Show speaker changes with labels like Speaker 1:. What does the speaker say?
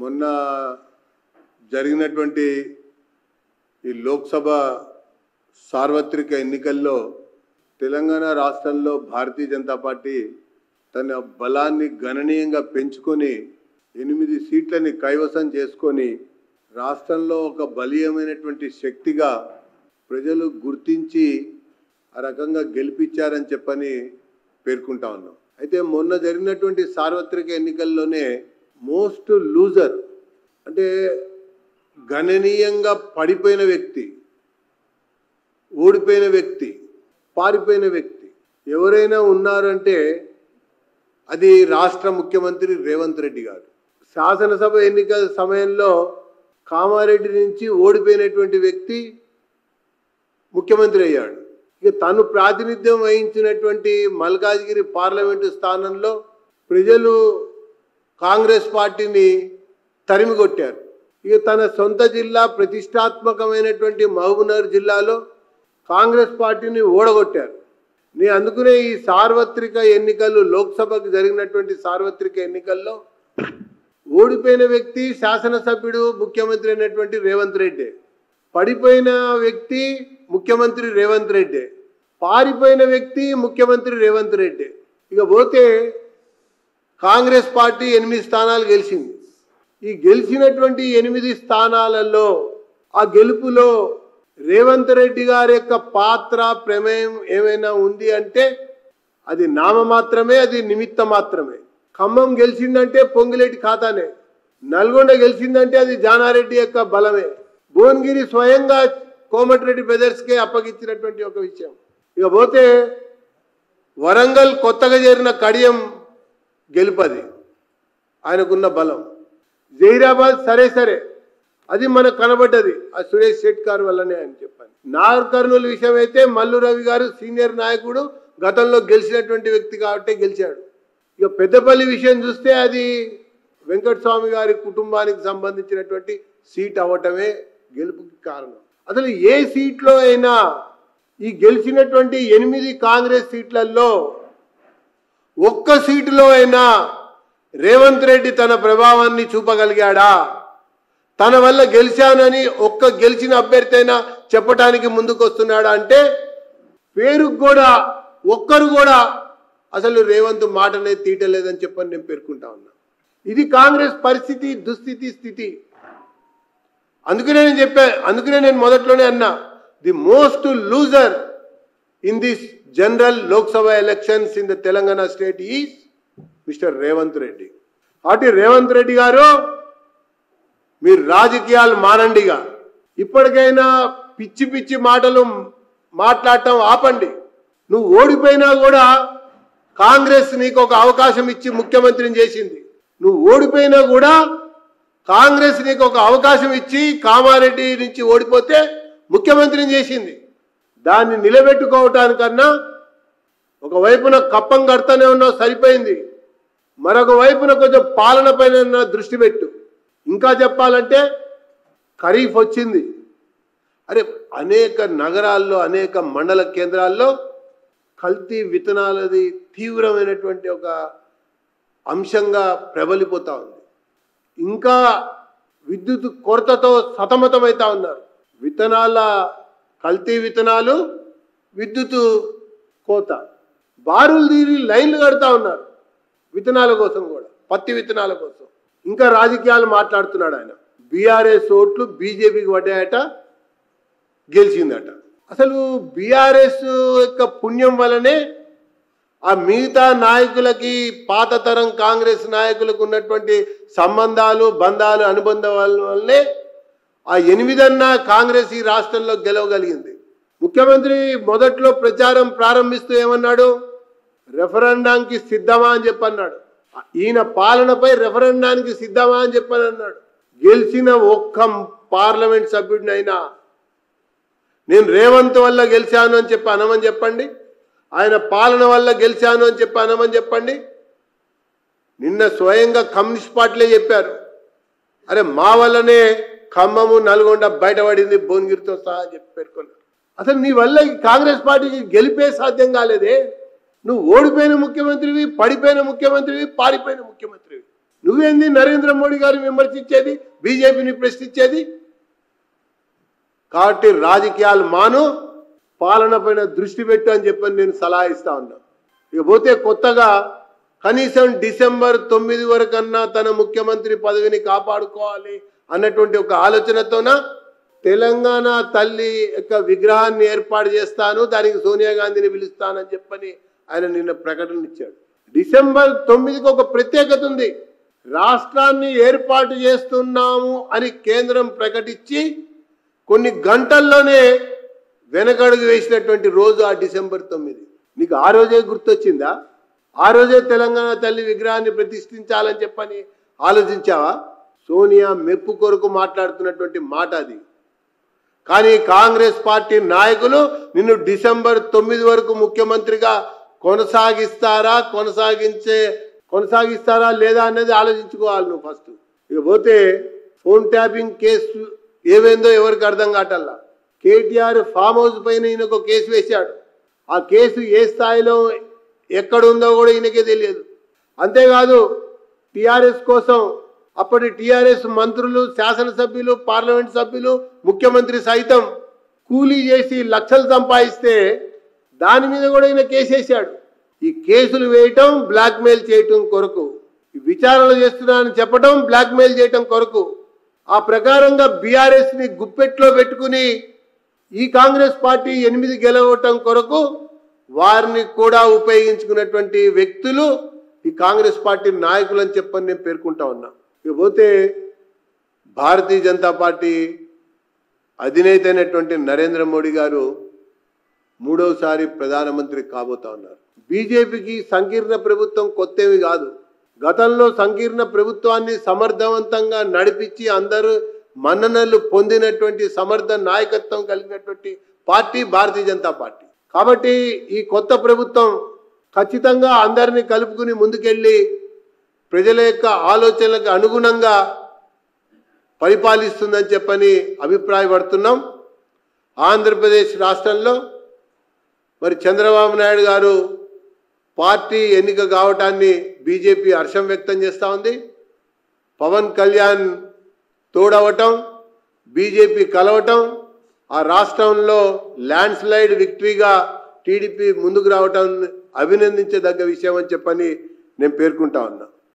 Speaker 1: మొన్న జరిగినటువంటి ఈ లోక్సభ సార్వత్రిక ఎన్నికల్లో తెలంగాణ రాష్ట్రంలో భారతీయ జనతా పార్టీ తన బలాన్ని గణనీయంగా పెంచుకొని 8 సీట్లని కైవసం చేసుకొని రాష్ట్రంలో ఒక బలీయమైనటువంటి శక్తిగా ప్రజలు గుర్తించి ఆ రకంగా గెలిపించారని చెప్పని పేర్కొంటా ఉన్నాం. అయితే మొన్న జరిగినటువంటి సార్వత్రిక ఎన్నికల్లోనే మోస్ట్ లూజర్ అంటే గణనీయంగా పడిపోయిన వ్యక్తి, ఓడిపోయిన వ్యక్తి, పారిపోయిన వ్యక్తి ఎవరైనా ఉన్నారంటే అది రాష్ట్ర ముఖ్యమంత్రి రేవంత్ రెడ్డి గారు. శాసనసభ ఎన్నికల సమయంలో కామారెడ్డి నుంచి ఓడిపోయినటువంటి వ్యక్తి ముఖ్యమంత్రి అయ్యాడు. ఇక తను ప్రాతినిధ్యం వహించినటువంటి మల్కాజ్గిరి పార్లమెంటు స్థానంలో ప్రజలు కాంగ్రెస్ పార్టీని తరిమి కొట్టారు. ఇక తన సొంత జిల్లా ప్రతిష్టాత్మకమైనటువంటి మహబూబ్నగర్ జిల్లాలో కాంగ్రెస్ పార్టీని ఓడగొట్టారు. అందుకనే ఈ సార్వత్రిక ఎన్నికలు లోక్సభకు జరిగినటువంటి సార్వత్రిక ఎన్నికల్లో ఓడిపోయిన వ్యక్తి శాసనసభ్యుడు ముఖ్యమంత్రి అయినటువంటి రేవంత్ రెడ్డి, పడిపోయిన వ్యక్తి ముఖ్యమంత్రి రేవంత్ రెడ్డి, పారిపోయిన వ్యక్తి ముఖ్యమంత్రి రేవంత్ రెడ్డి. ఇక పోతే కాంగ్రెస్ పార్టీ 8 స్థానాలు గెలిచింది. ఈ గెలిచినటువంటి 8 స్థానాలలో ఆ గెలుపులో రేవంత్ రెడ్డి గారి యొక్క పాత్ర ప్రమేయం ఏమైనా ఉంది అంటే అది నామమాత్రమే, అది నిమిత్త మాత్రమే. ఖమ్మం గెలిచిందంటే పొంగులేటి ఖాతానే, నల్గొండ గెలిచిందంటే అది జానారెడ్డి యొక్క బలమే, భువనగిరి స్వయంగా కోమటిరెడ్డి బ్రదర్స్కే అప్పగించినటువంటి ఒక విషయం. ఇక పోతే వరంగల్ కొత్తగా చేరిన కడియం గెలుపది ఆయనకున్న బలం. జహీరాబాద్ సరే అది మనకు కనబడ్డది ఆ సురేష్ శెట్కార్ వల్లనే అని చెప్పాను. నాగర్ కర్నూలు విషయం అయితే మల్లు రవి గారు సీనియర్ నాయకుడు, గతంలో గెలిచినటువంటి వ్యక్తి కాబట్టి గెలిచాడు. ఇక పెద్దపల్లి విషయం చూస్తే అది వెంకటస్వామి గారి కుటుంబానికి సంబంధించినటువంటి సీట్ అవ్వటమే గెలుపుకి కారణం. అసలు ఏ సీట్లో అయినా ఈ గెలిచినటువంటి 8 కాంగ్రెస్ సీట్లలో ఒక్క సీటులో అయినా రేవంత్ రెడ్డి తన ప్రభావాన్ని చూపగలిగాడా? తన వల్ల గెలిచానని ఒక్క గెలిచిన అభ్యర్థి అయినా చెప్పడానికి ముందుకు వస్తున్నాడా అంటే పేరుకు కూడా ఒక్కరు కూడా అసలు రేవంత్ మాటనే తీయటలేదని చెప్పని నేను పేర్కొంటా ఉన్నా. ఇది కాంగ్రెస్ పరిస్థితి, దుస్థితి, స్థితి. అందుకనే నేను మొదట్లోనే అన్నా, the most loser in this general Lok Sabha elections in the Telangana state is mister Revanth Reddy. కాబట్టి రేవంత్ రెడ్డి గారు మీరు రాజకీయాలు మానండిగా, ఇప్పటికైనా పిచ్చి పిచ్చి మాటలు మాట్లాడటం ఆపండి. నువ్వు ఓడిపోయినా కూడా కాంగ్రెస్ నీకు ఒక అవకాశం ఇచ్చి ముఖ్యమంత్రిని చేసింది. నువ్వు ఓడిపోయినా కూడా కాంగ్రెస్ నీకు ఒక అవకాశం ఇచ్చి కామారెడ్డి నుంచి ఓడిపోతే ముఖ్యమంత్రిని చేసింది. దాన్ని నిలబెట్టుకోవటానికన్నా ఒకవైపున కప్పం కడతానే ఉన్నావు సరిపోయింది, మరొక వైపున కొంచెం పాలన పైన దృష్టి పెట్టు. ఇంకా చెప్పాలంటే ఖరీఫ్ వచ్చింది. అరే అనేక నగరాల్లో, అనేక మండల కేంద్రాల్లో కల్తీ విత్తనాలది తీవ్రమైనటువంటి ఒక అంశంగా ప్రబలిపోతా ఉంది. ఇంకా విద్యుత్ కొరతతో సతమతమవుతా ఉన్నారు. కల్తీ విత్తనాలు, విద్యుత్ కోత, బారులు తీరి లైన్లు కడతా ఉన్నారు విత్తనాల కోసం కూడా, పత్తి విత్తనాల కోసం. ఇంకా రాజకీయాలు మాట్లాడుతున్నాడు ఆయన. బీఆర్ఎస్ ఓట్లు బీజేపీకి పడ్డాయట, గెలిచిందట. అసలు బీఆర్ఎస్ యొక్క పుణ్యం వల్లనే ఆ మిగతా నాయకులకి, పాత తరం కాంగ్రెస్ నాయకులకు ఉన్నటువంటి సంబంధాలు, బంధాలు, అనుబంధాల వల్లనే ఆ 8 కాంగ్రెస్ ఈ రాష్ట్రంలో గెలవగలిగింది. ముఖ్యమంత్రి మొదట్లో ప్రచారం ప్రారంభిస్తూ ఏమన్నాడు? రెఫరెండానికి సిద్ధమా అని చెప్పన్నాడు. ఈయన పాలనపై రెఫరెండానికి సిద్ధమా అని చెప్పని అన్నాడు. గెలిచిన ఒక్క పార్లమెంట్ సభ్యుడినైనా నేను రేవంత్ వల్ల గెలిచాను అని చెప్పి అనమని చెప్పండి, ఆయన పాలన వల్ల గెలిచాను అని చెప్పి అనమని చెప్పండి. నిన్న స్వయంగా కమ్యూనిస్ట్ పార్టీలే చెప్పారు, అరే మా వల్లనే ఖమ్మము, నల్గొండ బయటపడింది భువనగిరితో సహా చెప్పి పేర్కొన్నారు. అసలు నీ వల్ల కాంగ్రెస్ పార్టీకి గెలిపే సాధ్యం కాలేదే. నువ్వు ఓడిపోయిన ముఖ్యమంత్రివి, పడిపోయిన ముఖ్యమంత్రివి, పారిపోయిన ముఖ్యమంత్రివి. నువ్వేంది నరేంద్ర మోడీ గారిని విమర్శించేది, బీజేపీని ప్రశ్నించేది? కాబట్టి రాజకీయాలు మాను, పాలన పైన దృష్టి పెట్టు అని చెప్పని నేను సలహా ఇస్తా ఉన్నా. ఇకపోతే కొత్తగా కనీసం డిసెంబర్ 9 వరకన్నా తన ముఖ్యమంత్రి పదవిని కాపాడుకోవాలి అన్నటువంటి ఒక ఆలోచనతోన తెలంగాణ తల్లి యొక్క విగ్రహాన్ని ఏర్పాటు చేస్తాను, దానికి సోనియా గాంధీని పిలుస్తానని చెప్పని ఆయన నిన్న ప్రకటన ఇచ్చాడు. డిసెంబర్ 9కి ఒక ప్రత్యేకత ఉంది. రాష్ట్రాన్ని ఏర్పాటు చేస్తున్నాము అని కేంద్రం ప్రకటించి కొన్ని గంటల్లోనే వెనకడుగు వేసినటువంటి రోజు ఆ డిసెంబర్ 9. నీకు ఆ రోజే గుర్తొచ్చిందా? ఆ రోజే తెలంగాణ తల్లి విగ్రహాన్ని ప్రతిష్ఠించాలని చెప్పని ఆలోచించావా? సోనియా మెప్పు కొరకు మాట్లాడుతున్నటువంటి మాట అది. కానీ కాంగ్రెస్ పార్టీ నాయకులు నిన్ను డిసెంబర్ 9 వరకు ముఖ్యమంత్రిగా కొనసాగిస్తారా లేదా అనేది ఆలోచించుకోవాలి నువ్వు ఫస్ట్. ఇకపోతే ఫోన్ ట్యాపింగ్ కేసు ఏమైందో ఎవరికి అర్థం కావట్లా. కేటీఆర్ ఫామ్ హౌస్ పైన ఈయనకు కేసు వేశాడు. ఆ కేసు ఏ స్థాయిలో ఎక్కడుందో కూడా ఈయనకే తెలియదు. అంతేకాదు టీఆర్ఎస్ కోసం అప్పటి టీఆర్ఎస్ మంత్రులు, శాసనసభ్యులు, పార్లమెంట్ సభ్యులు, ముఖ్యమంత్రి సైతం కూలీ చేసి లక్షలు సంపాదిస్తే దాని మీద కూడా ఈయన కేసు వేశాడు. ఈ కేసులు వేయటం బ్లాక్మెయిల్ చేయటం కొరకు, విచారణలు చేస్తున్నానని చెప్పడం బ్లాక్మెయిల్ చేయటం కొరకు. ఆ ప్రకారంగా బీఆర్ఎస్ని గుప్పెట్లో పెట్టుకుని ఈ కాంగ్రెస్ పార్టీ 8 గెలవటం కొరకు వారిని కూడా ఉపయోగించుకున్నటువంటి వ్యక్తులు ఈ కాంగ్రెస్ పార్టీ నాయకులు అని చెప్పని నేను పేర్కొంటా ఉన్నా. ఇకపోతే భారతీయ జనతా పార్టీ అధినేత అయినటువంటి నరేంద్ర మోడీ గారు 3వసారి ప్రధానమంత్రి కాబోతా ఉన్నారు. బీజేపీకి సంకీర్ణ ప్రభుత్వం కొత్తవి కాదు. గతంలో సంకీర్ణ ప్రభుత్వాన్ని సమర్థవంతంగా నడిపించి అందరూ మన్ననలు పొందినటువంటి సమర్థ నాయకత్వం కలిగినటువంటి పార్టీ భారతీయ జనతా పార్టీ. కాబట్టి ఈ కొత్త ప్రభుత్వం ఖచ్చితంగా అందరినీ కలుపుకుని ముందుకెళ్ళి ప్రజల యొక్క ఆలోచనలకు అనుగుణంగా పరిపాలిస్తుందని చెప్పని అభిప్రాయపడుతున్నాం. ఆంధ్రప్రదేశ్ రాష్ట్రంలో మరి చంద్రబాబు నాయుడు గారు పార్టీ ఎన్నిక కావటాన్ని బీజేపీ హర్షం వ్యక్తం చేస్తూ ఉంది. పవన్ కళ్యాణ్ తోడవటం, బీజేపీ కలవటం, ఆ రాష్ట్రంలో ల్యాండ్ స్లైడ్ విక్టరీగా టీడీపీ ముందుకు రావటం అభినందించదగ్గ విషయం అని చెప్పని నేను పేర్కొంటా ఉన్నా.